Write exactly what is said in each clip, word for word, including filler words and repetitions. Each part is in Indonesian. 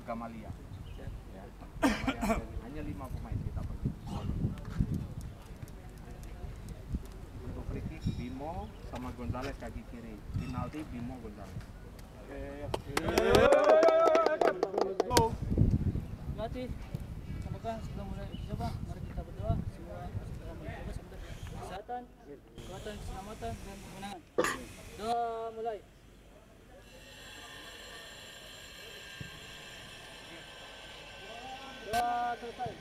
Gamalia. Ya. Gamalia hanya lima pemain kita pakai. Untuk free kick Bimo sama Gonzales kaki kiri. Penalti Bimo Gonzales. Berarti semoga sebelum mulai uji coba mari kita berdoa semua dalam mencoba semoga kesehatan, kekuatan, keselamatan dan kemenangan. Doa mulai. Doa selesai.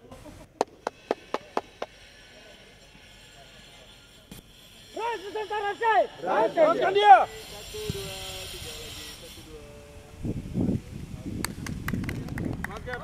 Ras tentara saya. Raskan dia. Satu dua tiga lagi satu dua. Mantap.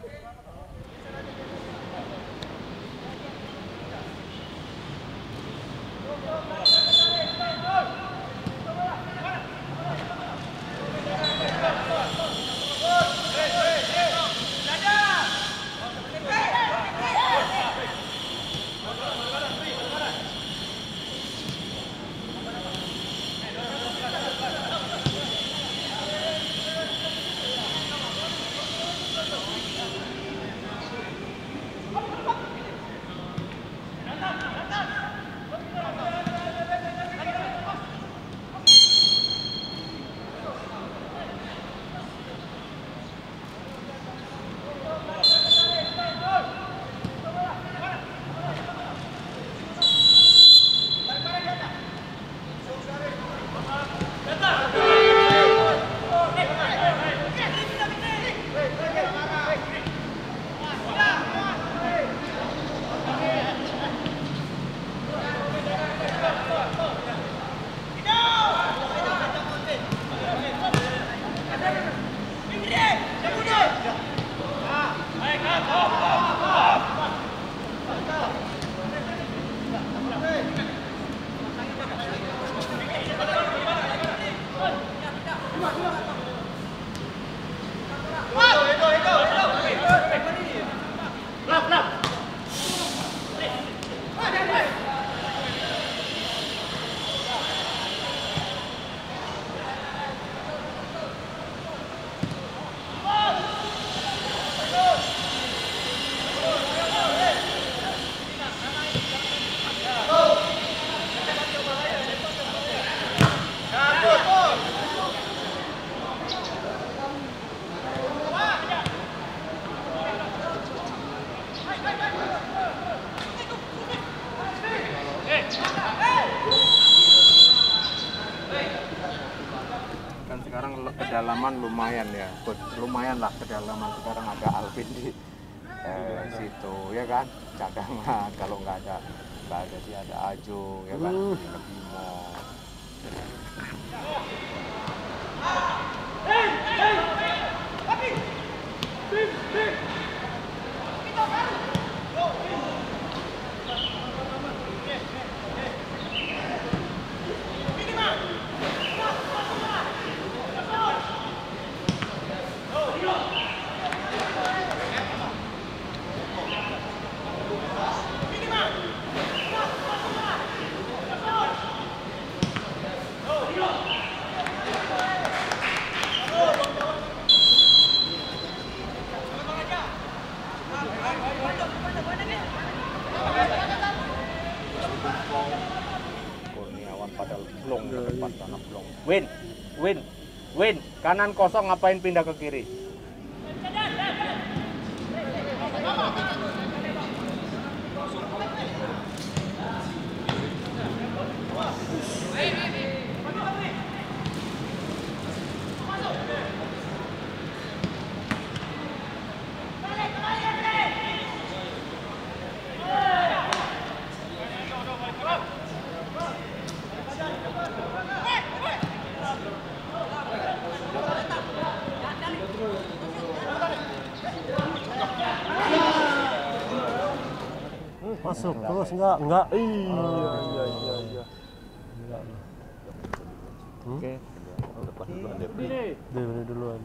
Kan sekarang kedalaman lumayan ya, lumayan lah kedalaman sekarang ada Alvin di eh, situ ya kan, cadangan kalau nggak ada nggak ada dia ada Ajo ya kan, uh. ada Bimo. Hey, hey, tapi, tim, tim, kita baru. Kurniawan pada blong ke depan sana blong. Win, win, win. Kanan kosong ngapain pindah ke kiri? Masuk terus enggak enggak iya iya iya iya oke depan duluan deh deh duluan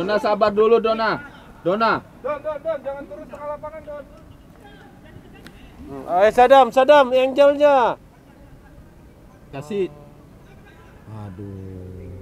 Dona sabar dulu Dona. Dona. Don, Don, Don, jangan turun tengah lapangan, Don. Ayo Sadam, Sadam, angelnya. Kasih. Aduh.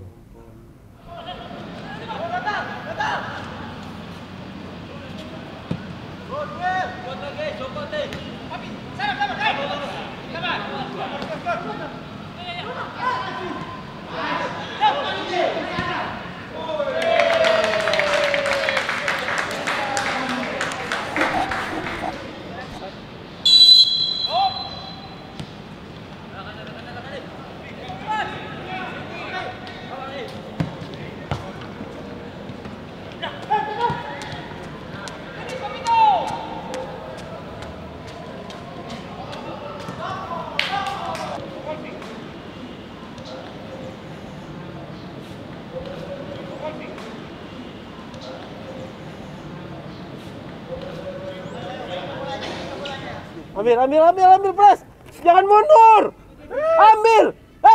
Ambil, ambil, ambil, ambil, Pras. Jangan mundur. Ambil. Hei.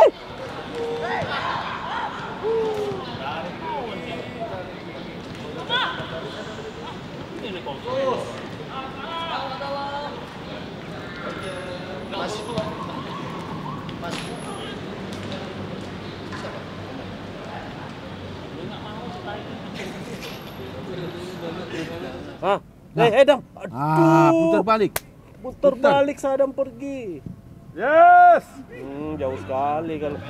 Ah, hei, hei, Dam. Ah, putar balik. Putar balik Sadam pergi. Yes! Hmm, jauh sekali kalau.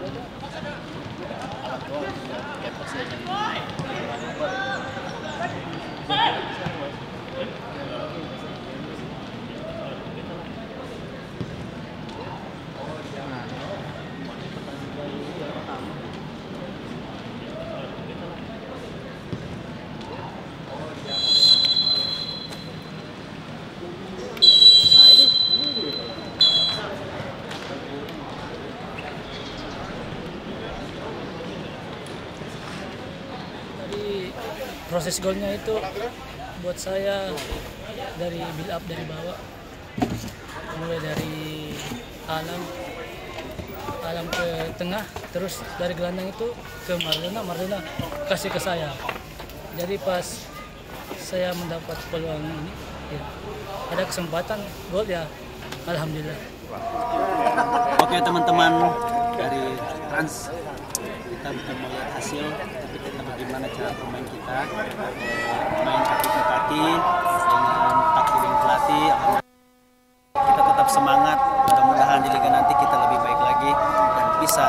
Proses golnya itu buat saya dari build up dari bawah, mulai dari alam alam ke tengah, terus dari gelandang itu ke Mardona, Mardona kasih ke saya. Jadi pas saya mendapat peluang ini, ya, ada kesempatan gol ya, alhamdulillah. Oke teman-teman dari Trans, kita bukan melihat hasil, tapi kita bagaimana cara bermain kita, main kaki-kaki dengan taktik pelatih. Kita tetap semangat, mudah-mudahan di liga nanti kita lebih baik lagi dan bisa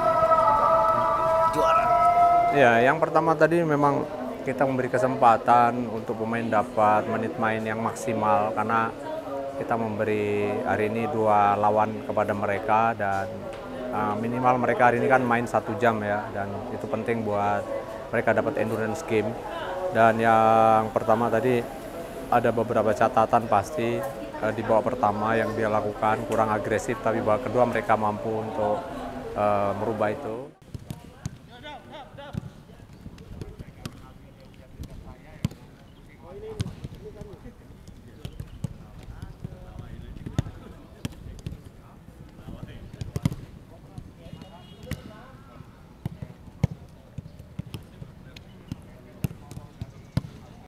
juara. Ya, yang pertama tadi memang kita memberi kesempatan untuk pemain dapat menit main yang maksimal karena kita memberi hari ini dua lawan kepada mereka dan uh, minimal mereka hari ini kan main satu jam ya, dan itu penting buat mereka dapat endurance game. Dan yang pertama tadi ada beberapa catatan pasti uh, di babak pertama yang dia lakukan kurang agresif, tapi babak kedua mereka mampu untuk uh, merubah itu.